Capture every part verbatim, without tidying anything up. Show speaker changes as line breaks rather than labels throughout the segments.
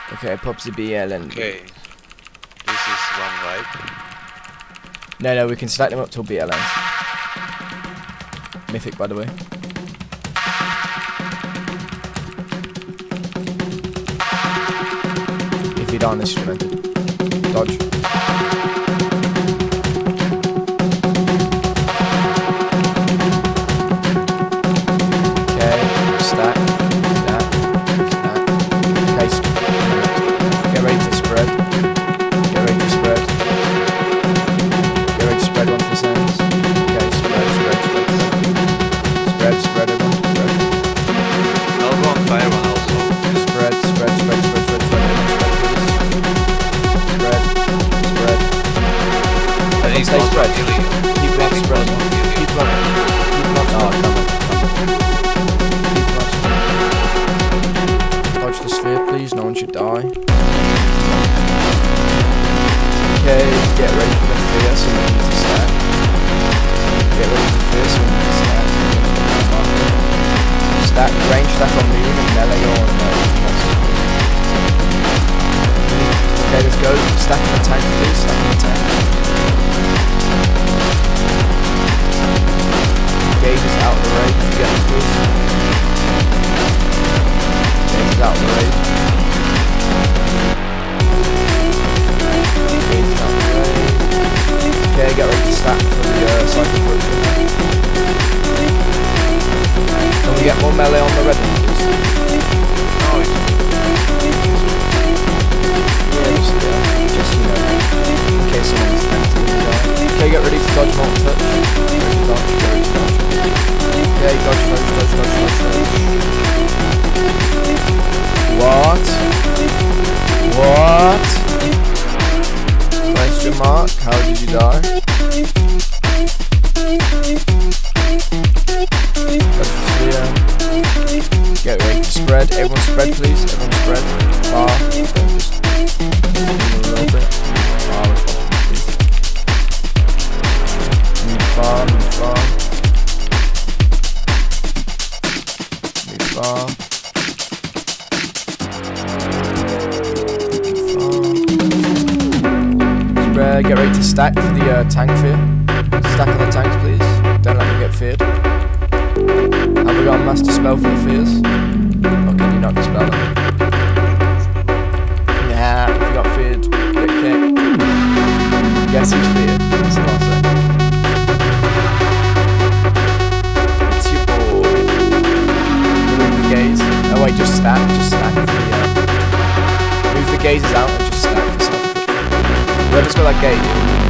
Okay, pops the B L and...
Okay. This is one right.
No, no, we can stack them up till B L ends. Mythic, by the way. If you die on this instrumented. Dodge. Stay spread. Keep blood spread. Keep blood. Keep blood. Oh, come on. Keep blood spread. Dodge the sphere, please. No one should die. Okay, get ready for the fear, so we need to stack. Get ready for the fear, so we need to stack. Stack, range stack on moon and melee on uh, okay, let's go. Stack in the tank, please. Stack in the tank. Gauge is out of the raid, if you get the please. Gauge is out of the raid. Gauge is out of the raid. Okay, get ready to stack for the uh, cycle approach. Can we get more melee on the red one, please?
No, it's...
Yeah, just, yeah, just, you know, in case someone's tempted to die. Okay, get ready to dodge multi touch. Dodge, dodge, dodge. Okay, dodge, dodge, dodge, dodge, dodge, dodge. What? What? Question mark, how did you die? Get ready to spread, everyone spread please, everyone spread. Far, just a little bit. Far as possible please. Move far, move far. Move far. Move far. Spread, get ready to stack for the uh, tank fear. Stack on the tanks please, don't let them get feared. Have we got a master spell for the fears? Or can you not dispel them? Nah, if you got feared, get kicked. Guess who's feared? That's what I say. It's your boy. Move the gaze. Oh wait, just stack, just stack for the uh, move the gazes out and just stack for self. Whoever's got that gaze.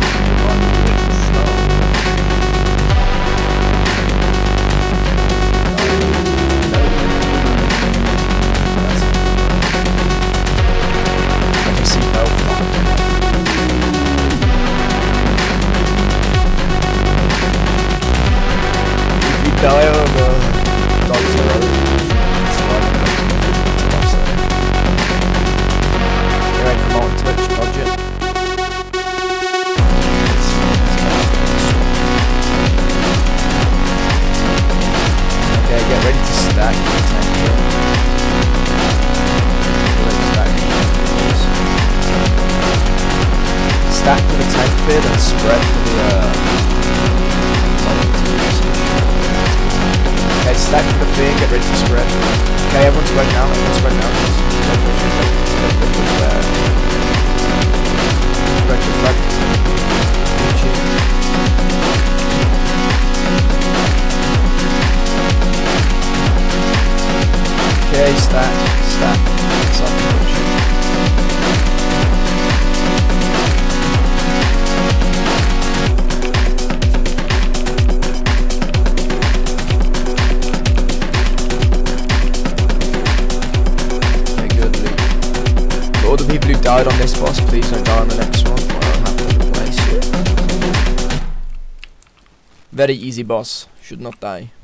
Die on the dog's road. It's fine. You're ready for multi touch, dodge it. Okay, get ready to stack. Get ready to stack. Stack for the tank bid and spread for the uh okay, stack for the fear, get ready to spread. Okay, everyone's spread now, everyone's spread now. Spread, spread, spread. Okay, stack, stack. All the people who died on this boss, please don't die on the next one, or I'll have to replace you. Very easy boss, should not die.